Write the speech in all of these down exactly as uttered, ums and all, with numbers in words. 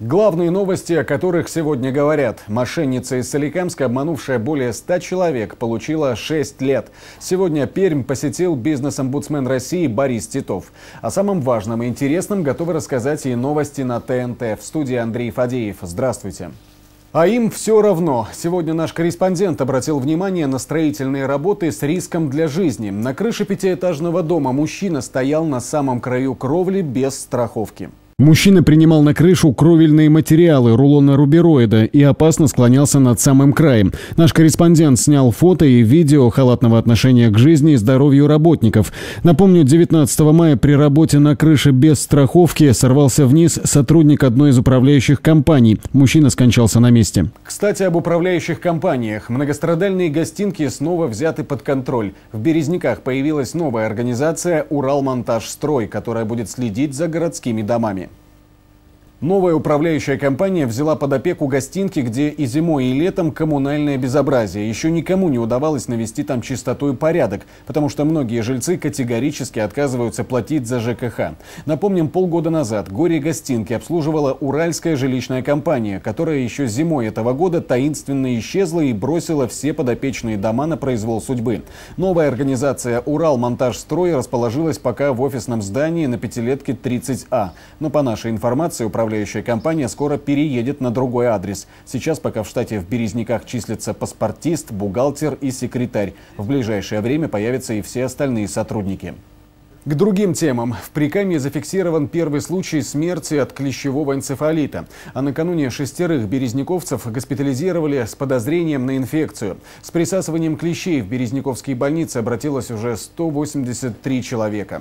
Главные новости, о которых сегодня говорят. Мошенница из Соликамска, обманувшая более ста человек, получила шесть лет. Сегодня Пермь посетил бизнес-омбудсмен России Борис Титов. О самом важном и интересном готовы рассказать и новости на ТНТ. В студии Андрей Фадеев. Здравствуйте. А им все равно. Сегодня наш корреспондент обратил внимание на строительные работы с риском для жизни. На крыше пятиэтажного дома мужчина стоял на самом краю кровли без страховки. Мужчина принимал на крышу кровельные материалы рулона рубероида и опасно склонялся над самым краем. Наш корреспондент снял фото и видео халатного отношения к жизни и здоровью работников. Напомню, девятнадцатого мая при работе на крыше без страховки сорвался вниз сотрудник одной из управляющих компаний. Мужчина скончался на месте. Кстати, об управляющих компаниях. Многострадальные гостинки снова взяты под контроль. В Березниках появилась новая организация «Уралмонтажстрой», которая будет следить за городскими домами. Новая управляющая компания взяла под опеку гостинки, где и зимой, и летом коммунальное безобразие. Еще никому не удавалось навести там чистоту и порядок, потому что многие жильцы категорически отказываются платить за ЖКХ. Напомним, полгода назад горе-гостинки обслуживала Уральская жилищная компания, которая еще зимой этого года таинственно исчезла и бросила все подопечные дома на произвол судьбы. Новая организация «Уралмонтажстрой» расположилась пока в офисном здании на Пятилетке тридцать А. Но по нашей информации, управляющая Управляющая компания скоро переедет на другой адрес. Сейчас пока в штате в Березниках числится паспортист, бухгалтер и секретарь. В ближайшее время появятся и все остальные сотрудники. К другим темам. В Прикамье зафиксирован первый случай смерти от клещевого энцефалита. А накануне шестерых березниковцев госпитализировали с подозрением на инфекцию. С присасыванием клещей в березниковские больницы обратилось уже сто восемьдесят три человека.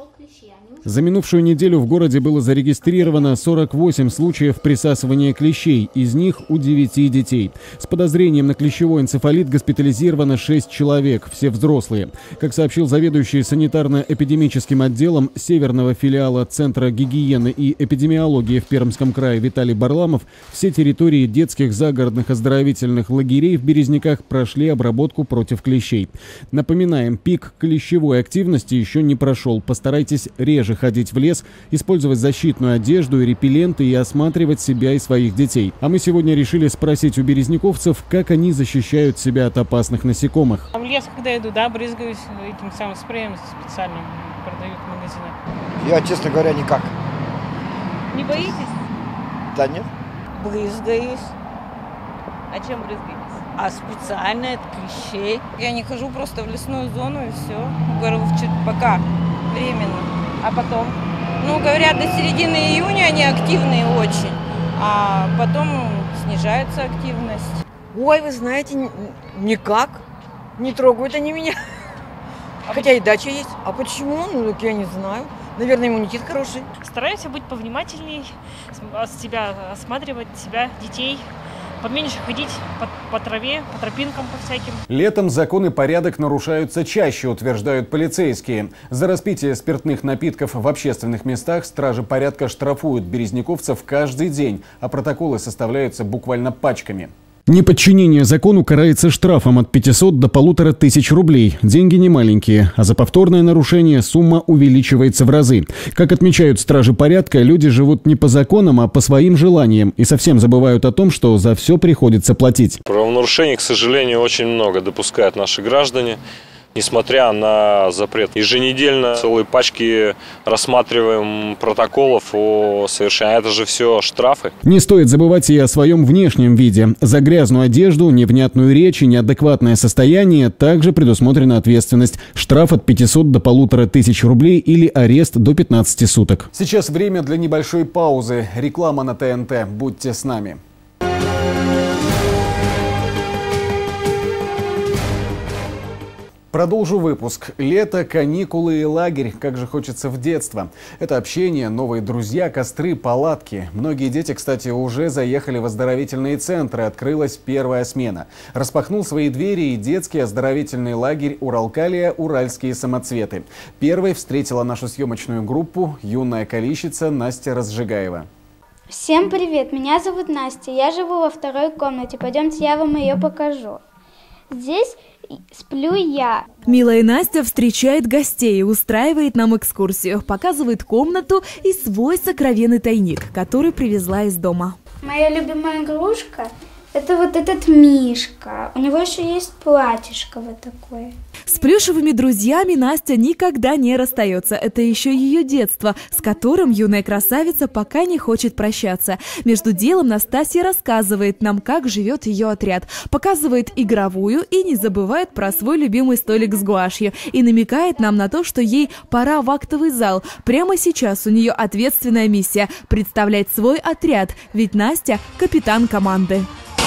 За минувшую неделю в городе было зарегистрировано сорок восемь случаев присасывания клещей, из них у девяти детей. С подозрением на клещевой энцефалит госпитализировано шесть человек, все взрослые. Как сообщил заведующий санитарно-эпидемическим отделом Северного филиала Центра гигиены и эпидемиологии в Пермском крае Виталий Барламов, все территории детских загородных оздоровительных лагерей в Березниках прошли обработку против клещей. Напоминаем, пик клещевой активности еще не прошел. Постарайтесь реже ходить в лес, использовать защитную одежду и репелленты и осматривать себя и своих детей. А мы сегодня решили спросить у березниковцев, как они защищают себя от опасных насекомых. В лес, когда иду, да, брызгаюсь этим самым спреем специальным, продают в магазинах. Я, честно говоря, никак. Не боитесь? Да нет. Брызгаюсь. А чем брызгаетесь? А специально от клещей. Я не хожу просто в лесную зону и все. Говорю, пока временно. А потом? Ну, говорят, до середины июня они активные очень, а потом снижается активность. Ой, вы знаете, никак. Не трогают они меня. А Хотя почему? И дача есть. А почему? Ну, так я не знаю. Наверное, иммунитет хороший. Стараемся быть повнимательней, себя осматривать, себя, детей. Поменьше ходить по, по траве, по тропинкам, по всяким. Летом закон и порядок нарушаются чаще, утверждают полицейские. За распитие спиртных напитков в общественных местах стражи порядка штрафуют березниковцев каждый день, а протоколы составляются буквально пачками. Неподчинение закону карается штрафом от пятисот до полутора тысяч рублей. Деньги не маленькие, а за повторное нарушение сумма увеличивается в разы. Как отмечают стражи порядка, люди живут не по законам, а по своим желаниям и совсем забывают о том, что за все приходится платить. Правонарушений, к сожалению, очень много допускают наши граждане. Несмотря на запрет, еженедельно целые пачки рассматриваем протоколов о совершении. Это же все штрафы. Не стоит забывать и о своем внешнем виде. За грязную одежду, невнятную речь и неадекватное состояние также предусмотрена ответственность. Штраф от пятисот до полутора тысяч рублей или арест до пятнадцати суток. Сейчас время для небольшой паузы. Реклама на ТНТ. Будьте с нами. Продолжу выпуск. Лето, каникулы и лагерь. Как же хочется в детство. Это общение, новые друзья, костры, палатки. Многие дети, кстати, уже заехали в оздоровительные центры. Открылась первая смена. Распахнул свои двери и детский оздоровительный лагерь «Уралкалия. Уральские самоцветы». Первой встретила нашу съемочную группу юная калищица Настя Разжигаева. Всем привет, меня зовут Настя. Я живу во второй комнате. Пойдемте, я вам ее покажу. Здесь сплю я. Милая Настя встречает гостей, устраивает нам экскурсию, показывает комнату и свой сокровенный тайник, который привезла из дома. Моя любимая игрушка – это вот этот мишка. У него еще есть платьишко вот такое. С плюшевыми друзьями Настя никогда не расстается. Это еще ее детство, с которым юная красавица пока не хочет прощаться. Между делом Настасья рассказывает нам, как живет ее отряд, показывает игровую и не забывает про свой любимый столик с гуашью. И намекает нам на то, что ей пора в актовый зал. Прямо сейчас у нее ответственная миссия – представлять свой отряд, ведь Настя – капитан команды.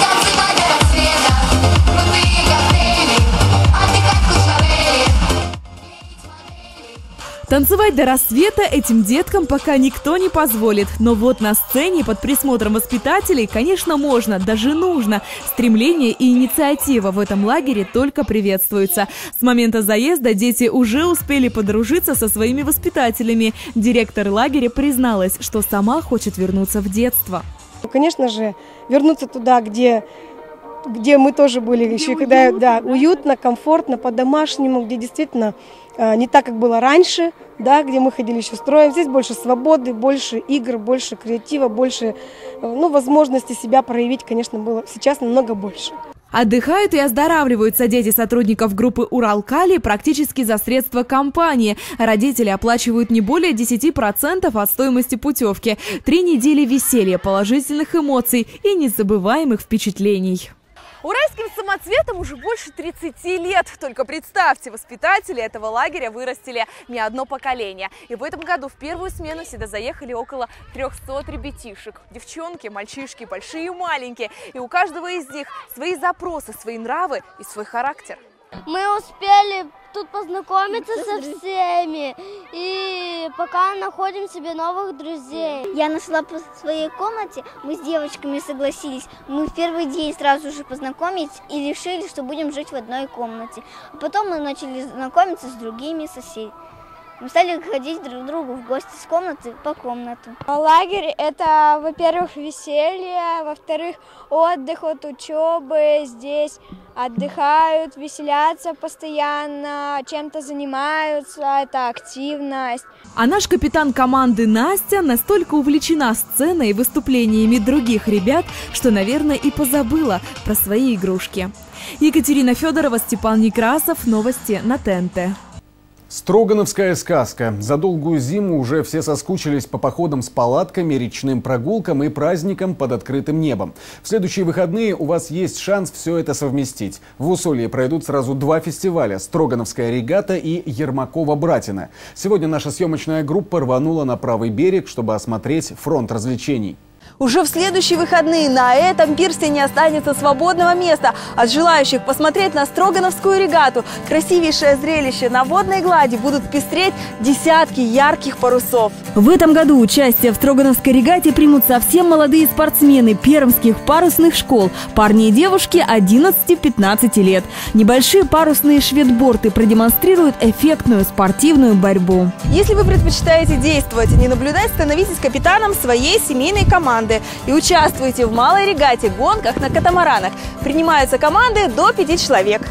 Танцевать до рассвета этим деткам пока никто не позволит. Но вот на сцене под присмотром воспитателей, конечно, можно, даже нужно. Стремление и инициатива в этом лагере только приветствуются. С момента заезда дети уже успели подружиться со своими воспитателями. Директор лагеря призналась, что сама хочет вернуться в детство. Конечно же, вернуться туда, где... где мы тоже были еще, когда да, уютно, комфортно, по-домашнему, где действительно э, не так, как было раньше, да, где мы ходили еще строем. Здесь больше свободы, больше игр, больше креатива, больше э, ну, возможности себя проявить, конечно, было сейчас намного больше. Отдыхают и оздоравливаются дети сотрудников группы «Уралкали» практически за средства компании. Родители оплачивают не более десяти процентов от стоимости путевки. Три недели веселья, положительных эмоций и незабываемых впечатлений. Уральским самоцветам уже больше тридцати лет. Только представьте, воспитатели этого лагеря вырастили не одно поколение. И в этом году в первую смену сюда заехали около трёхсот ребятишек. Девчонки, мальчишки, большие и маленькие. И у каждого из них свои запросы, свои нравы и свой характер. Мы успели тут познакомиться со всеми и пока находим себе новых друзей. Я нашла по своей комнате, мы с девочками согласились. Мы в первый день сразу же познакомились и решили, что будем жить в одной комнате. А потом мы начали знакомиться с другими соседями. Мы стали ходить друг к другу в гости с комнаты по комнату. Лагерь – это, во-первых, веселье, во-вторых, отдых от учебы. Здесь отдыхают, веселятся постоянно, чем-то занимаются, это активность. А наш капитан команды Настя настолько увлечена сценой и выступлениями других ребят, что, наверное, и позабыла про свои игрушки. Екатерина Федорова, Степан Некрасов. Новости на Т Н Т. Строгановская сказка. За долгую зиму уже все соскучились по походам с палатками, речным прогулкам и праздникам под открытым небом. В следующие выходные у вас есть шанс все это совместить. В Усолье пройдут сразу два фестиваля – Строгановская регата и Ермакова-Братина. Сегодня наша съемочная группа рванула на правый берег, чтобы осмотреть фронт развлечений. Уже в следующие выходные на этом пирсе не останется свободного места от желающих посмотреть на Строгановскую регату. Красивейшее зрелище на водной глади будут пестреть десятки ярких парусов. В этом году участие в Строгановской регате примут совсем молодые спортсмены пермских парусных школ. Парни и девушки одиннадцати-пятнадцати лет. Небольшие парусные шведборты продемонстрируют эффектную спортивную борьбу. Если вы предпочитаете действовать, а не наблюдать, становитесь капитаном своей семейной команды и участвуйте в малой регате, гонках на катамаранах. Принимаются команды до пяти человек.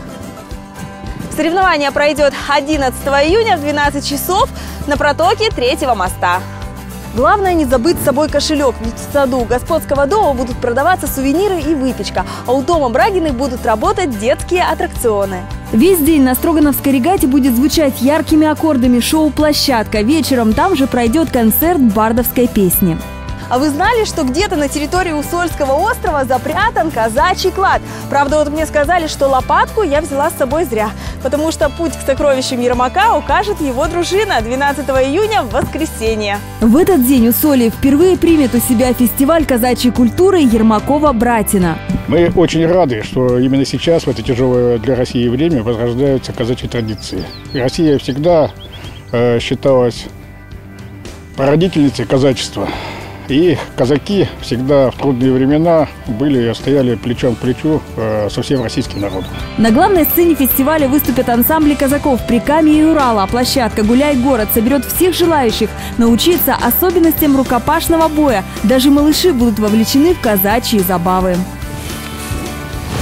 Соревнование пройдет одиннадцатого июня в двенадцать часов на протоке Третьего моста. Главное не забыть с собой кошелек, ведь в саду господского дома будут продаваться сувениры и выпечка, а у дома Брагиных будут работать детские аттракционы. Весь день на Строгановской регате будет звучать яркими аккордами шоу-площадка. Вечером там же пройдет концерт бардовской песни. А вы знали, что где-то на территории Усольского острова запрятан казачий клад? Правда, вот мне сказали, что лопатку я взяла с собой зря, потому что путь к сокровищам Ермака укажет его дружина двенадцатого июня в воскресенье. В этот день Усолье впервые примет у себя фестиваль казачьей культуры Ермакова-Братина. Мы очень рады, что именно сейчас, в это тяжелое для России время, возрождаются казачьи традиции. Россия всегда э, считалась прародительницей казачества. И казаки всегда в трудные времена были, стояли плечом к плечу э, со всем российским народом. На главной сцене фестиваля выступят ансамбли казаков Прикамья и Урала. Площадка «Гуляй город» соберет всех желающих научиться особенностям рукопашного боя. Даже малыши будут вовлечены в казачьи забавы.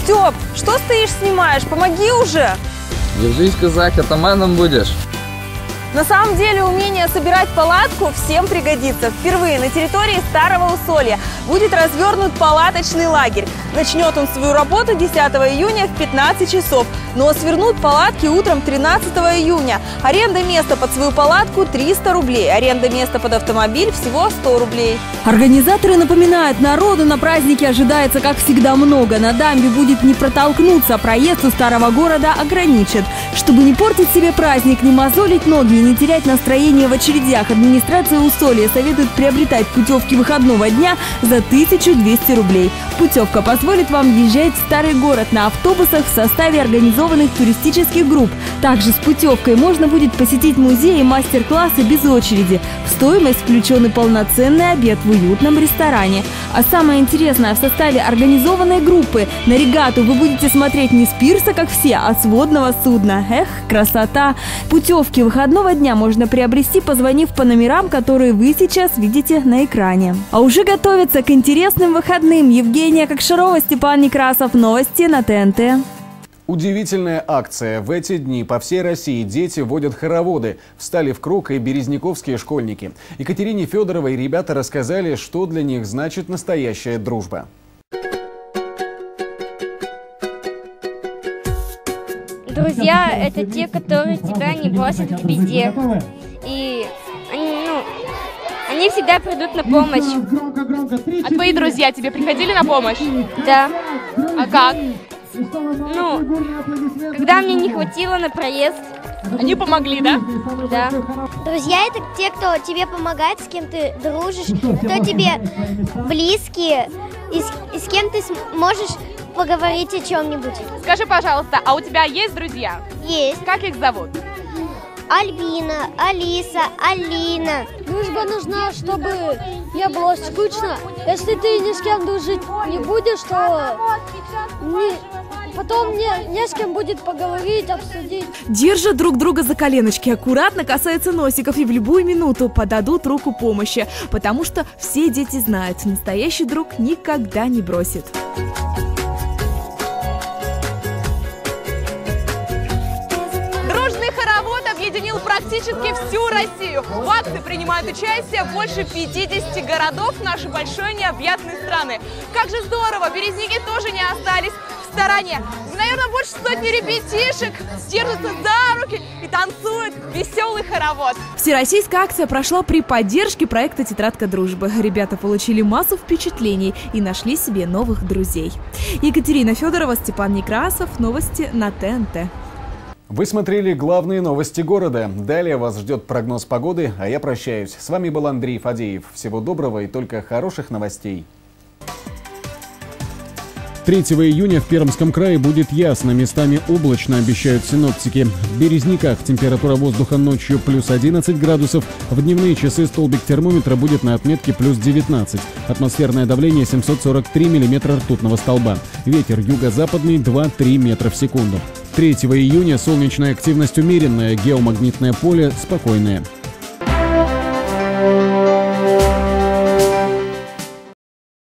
Степ, что стоишь, снимаешь? Помоги уже! Держись, казак, атаманом будешь. На самом деле умение собирать палатку всем пригодится. Впервые на территории Старого Усолья будет развернут палаточный лагерь. Начнет он свою работу десятого июня в пятнадцать часов. Но свернут палатки утром тринадцатого июня. Аренда места под свою палатку триста рублей. Аренда места под автомобиль всего сто рублей. Организаторы напоминают, народу на празднике ожидается, как всегда, много. На дамбе будет не протолкнуться, проезд у старого города ограничат. Чтобы не портить себе праздник, не мозолить ноги и не терять настроение в очередях, администрация Усолья советует приобретать путевки выходного дня за тысячу двести рублей. Путевка позволит вам въезжать в старый город на автобусах в составе организованных туристических групп. Также с путевкой можно будет посетить музеи и мастер-классы без очереди. В стоимость включен и полноценный обед в уютном ресторане. А самое интересное, в составе организованной группы на регату вы будете смотреть не с пирса, как все, а с водного судна. Эх, красота! Путевки выходного дня можно приобрести, позвонив по номерам, которые вы сейчас видите на экране. А уже готовится к интересным выходным. Евгения Кокшарова, Степан Некрасов. Новости на ТНТ. Удивительная акция. В эти дни по всей России дети водят хороводы. Встали в круг и березниковские школьники. Екатерине Федоровой ребята рассказали, что для них значит настоящая дружба. Друзья – это те, которые тебя не бросят в беде. И они, ну, они всегда придут на помощь. А твои друзья тебе приходили на помощь? Да. А как? Ну, когда мне не хватило на проезд. Они помогли, да? Да. Друзья – это те, кто тебе помогает, с кем ты дружишь, кто тебе близкие, и с, и с кем ты можешь поговорить о чем-нибудь. Скажи, пожалуйста, а у тебя есть друзья? Есть. Как их зовут? Альбина, Алиса, Алина. Дружба нужна, чтобы не было скучно. Если ты ни с кем дружить не будешь, то не, потом не, не с кем будет поговорить, обсудить. Держат друг друга за коленочки, аккуратно касаются носиков и в любую минуту подадут руку помощи. Потому что все дети знают, настоящий друг никогда не бросит. Объединил практически всю Россию. В акции принимают участие больше пятидесяти городов нашей большой необъятной страны. Как же здорово! Березники тоже не остались в стороне. Наверное, больше сотни ребятишек держатся за руки и танцуют веселый хоровод. Всероссийская акция прошла при поддержке проекта «Тетрадка дружбы». Ребята получили массу впечатлений и нашли себе новых друзей. Екатерина Федорова, Степан Некрасов. Новости на ТНТ. Вы смотрели главные новости города. Далее вас ждет прогноз погоды, а я прощаюсь. С вами был Андрей Фадеев. Всего доброго и только хороших новостей. третьего июня в Пермском крае будет ясно, местами облачно, обещают синоптики. В Березниках температура воздуха ночью плюс одиннадцать градусов, в дневные часы столбик термометра будет на отметке плюс девятнадцать. Атмосферное давление семьсот сорок три миллиметра ртутного столба. Ветер юго-западный два-три метра в секунду. третьего июня солнечная активность умеренная, геомагнитное поле спокойное.